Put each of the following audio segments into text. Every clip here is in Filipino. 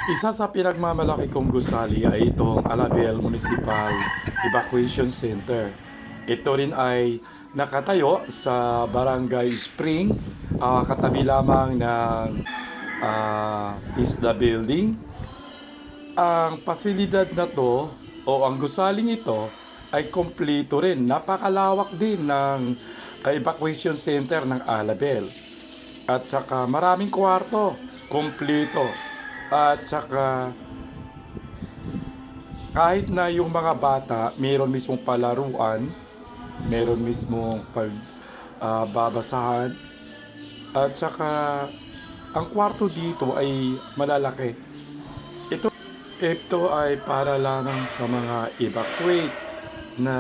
Isa sa pinagmamalaki kong gusali ay itong Alabel Municipal Evacuation Center. Ito rin ay nakatayo sa Barangay Spring, katabi lamang ng TISDA Building. Ang pasilidad na to o ang gusaling ito ay kompleto rin. Napakalawak din ng evacuation center ng Alabel. At saka maraming kwarto, kompleto. At saka kahit na yung mga bata, meron mismong palaruan, meron mismong pagbabasahan, at saka ang kwarto dito ay malalaki. Ito ay para lamang sa mga evacuate na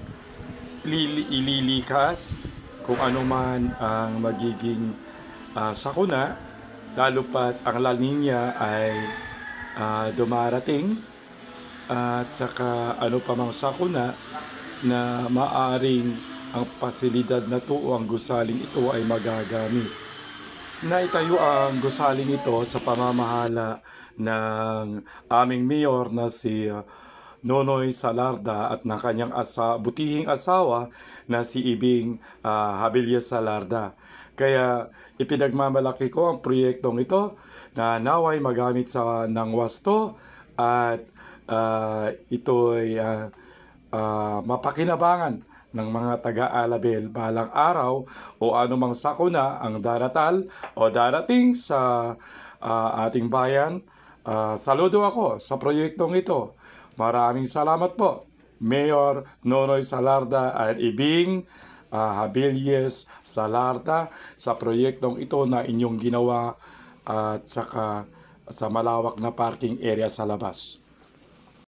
ililikas kung ano man ang magiging sakuna, lalo pat ang La Nina ay dumarating, at saka ano pa mang sakuna na maaring ang pasilidad na to o ang gusaling ito ay magagamit. Naitayo ang gusaling ito sa pamamahala ng aming mayor na si Nonoy Salarda at ng kanyang butihing asawa na si Ibing Habilia Salarda. Kaya ipinagmamalaki ko ang proyektong ito na naway magamit ng wasto at ito ay mapakinabangan ng mga taga-Alabel balang araw o anumang sakuna ang daratal o darating sa ating bayan. Saludo ako sa proyektong ito. Maraming salamat po, Mayor Nonoy Salarda at Ibing Habilies Salarda, sa proyektong ito na inyong ginawa at saka sa malawak na parking area sa labas.